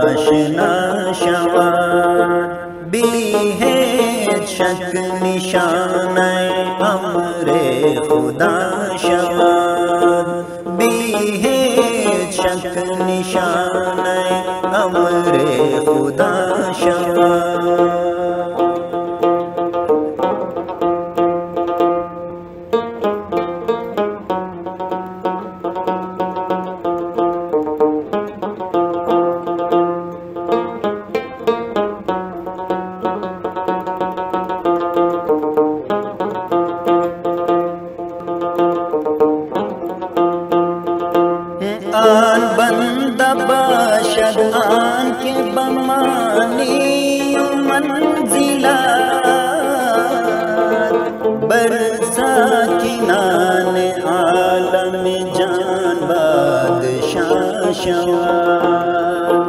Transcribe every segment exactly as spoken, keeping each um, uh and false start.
آشنا شواد بھی ہے شک نشان امر خدا شواد بھی ہے شک نشان امر خدا شواد آن بندہ باشد آن کے بمانی منزلات برساکنان عالم جان بادشاہ شواد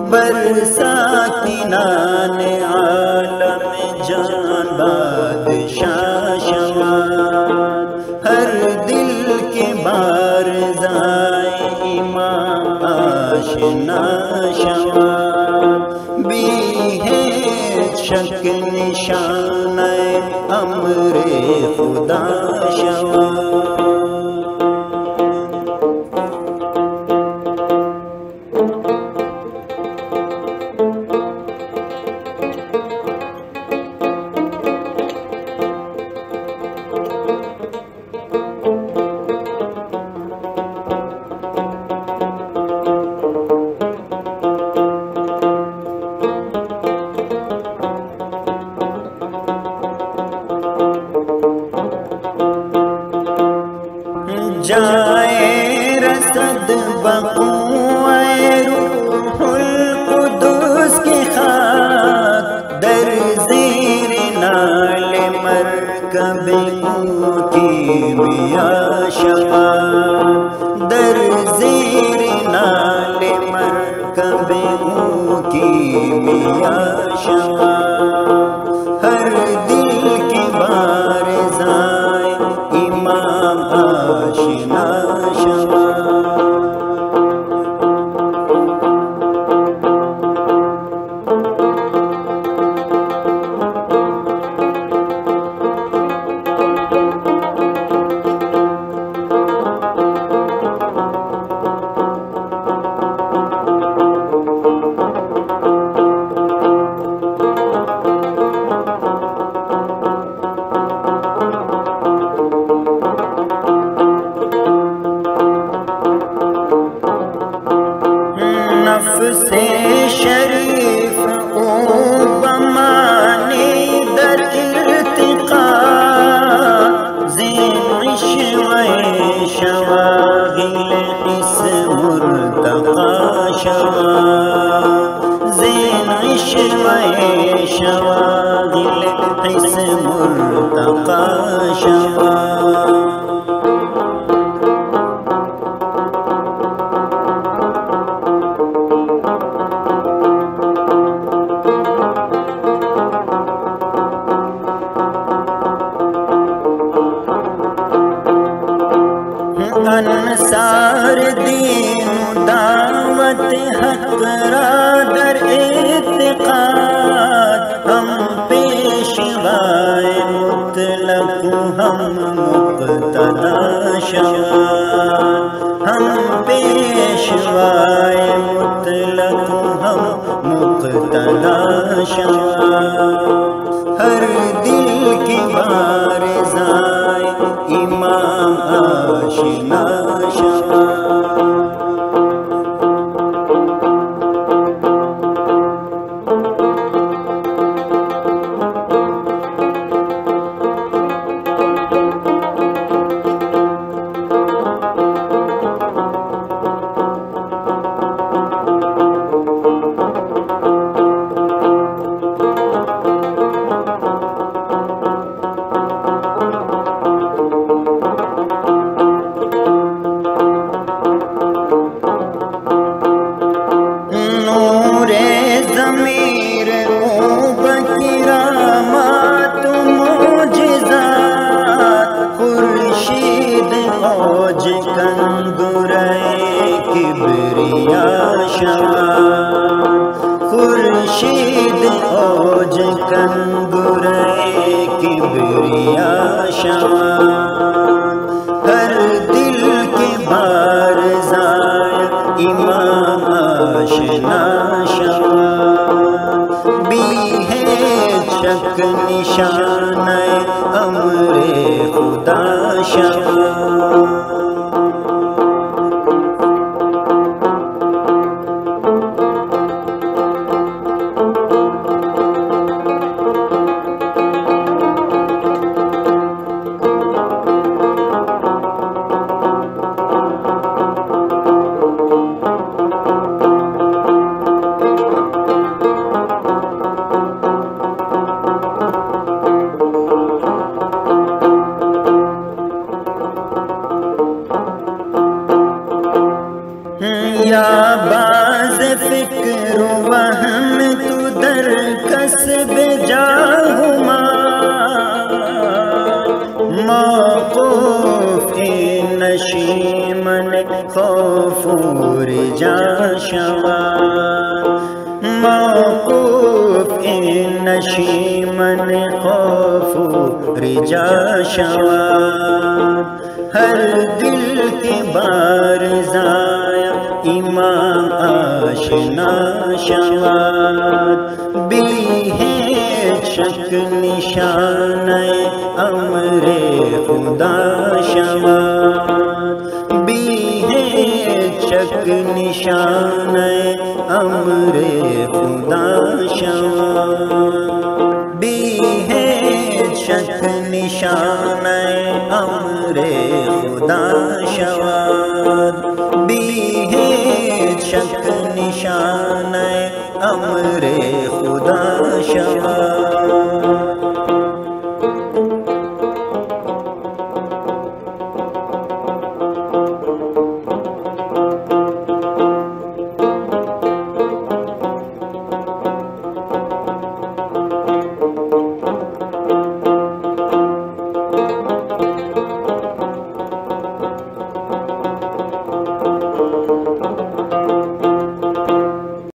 برساکنان عالم جان بادشاہ شواد ہر دل کے بارزائے امام آشنا شواد بھی ہے شک نشان امر خدا شواد جائے رسد بقوائے روح القدس کی خاک در زیر نال مرکب کی میاں شواد در زیر نال مرکب کی میاں شواد ہر دل کی بارزائے امام آشنا شواد نفس شریف او بمانی در ارتقا زین عشوہ شواغل اس مرتقا شواد زین عشوہ شواغل اس مرتقا شواد انصار دین دعوت حق را در اعتقاد ہم پیشوائے مطلق ہم مقتدا شواد ہم پیشوائے مطلق ہم مقتدا شواد ہر دل کی بارزائے امام آشنا شواد کبریا شواد خورشید اوج کندرے کبریا شان ہر دل کے بار زائے امام آشنا شان بھی ہے شک نشان امر خدا شان یا باز فکر وہم تو در کسب جاہما موقوف نشیمن خوف رجا شوان موقوف نشیمن خوف رجا شوان ہر دل کے بار زایا امام آشنا شواد بھی ہے شک نشان امر خدا شواد بھی ہے شک نشان امر خدا شواد بھی ہے شک نشان امر خدا شواد بھی ہے شک نشان امر خدا شواد